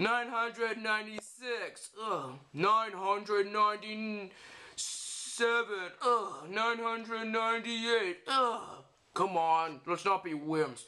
996. 997. 998. Come on, let's not be wimps.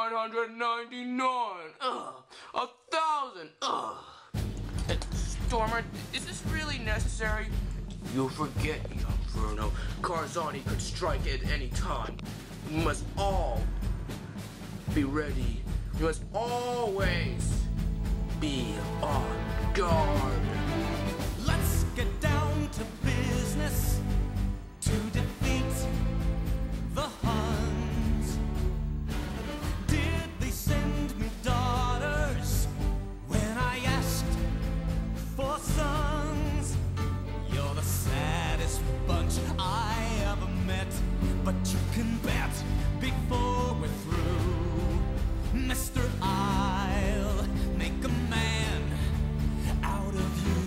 999. 1,000. Stormer, is this really necessary? You forget, young Bruno. Carzani could strike at any time. We must all be ready. We must always be on guard. Let's get down to business to defeat the Huns. Did they send me daughters when I asked for sons? You're the saddest bunch I ever met, but you can bet before we're through, Mr. I'll make a man out of you.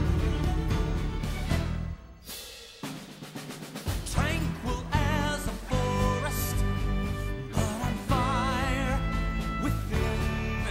Tranquil as a forest, but on fire within.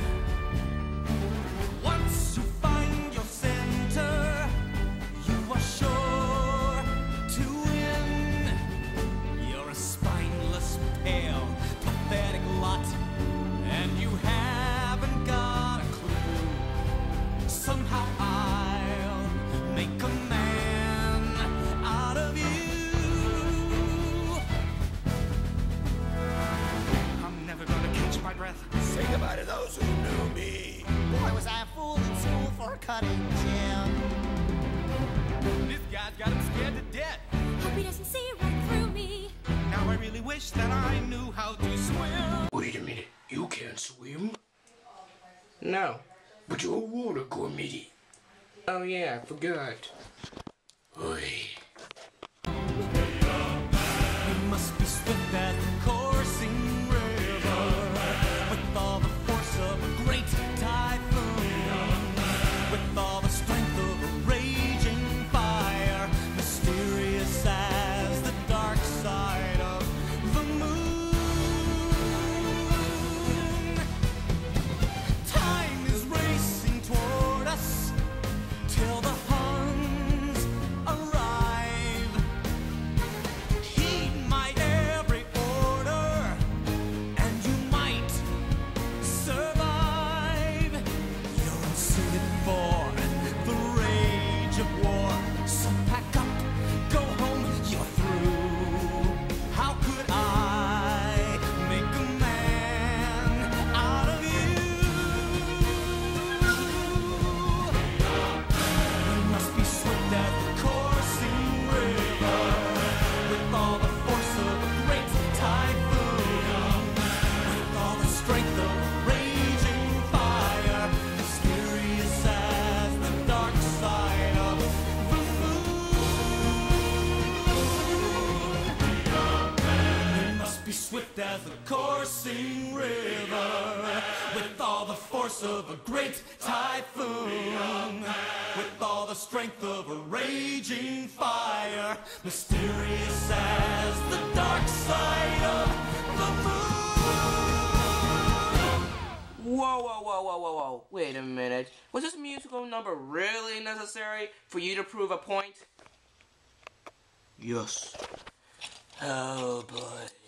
Once you find your center, you are sure to win. You're a spineless, pale, pathetic lot, and you haven't got a clue. Somehow I'll make a man out of you. I'm never gonna catch my breath. Say goodbye to those who knew me. Boy, was I a fool in school for a cutting gym. This guy's got him scared to death. Hope he doesn't see right through me. Now I really wish that I knew how to swim. Wait a minute, you can't swim? No. But you're a water gourmet. Oh yeah, I forgot. Oi. We must be swift as the coursing river, with all the force of a great typhoon, with all the strength of a raging fire, mysterious as the dark side of the moon. Time is racing toward us till the Huns arrive. Heed my every order, and you might survive. You're unsuited for the rage of war, so pack up, go home, you're through. How could I make a man out of you? We must be swift as the coursing river, with all the force of a great typhoon, with all the strength of a raging fire, mysterious as the dark side of the moon. We must be swift as the coursing river, with all the force of a great typhoon, with all the strength of a raging fire, mysterious as the dark side of the moon. Whoa, whoa, whoa, whoa, whoa, whoa. Wait a minute. Was this musical number really necessary for you to prove a point? Yes. Oh boy.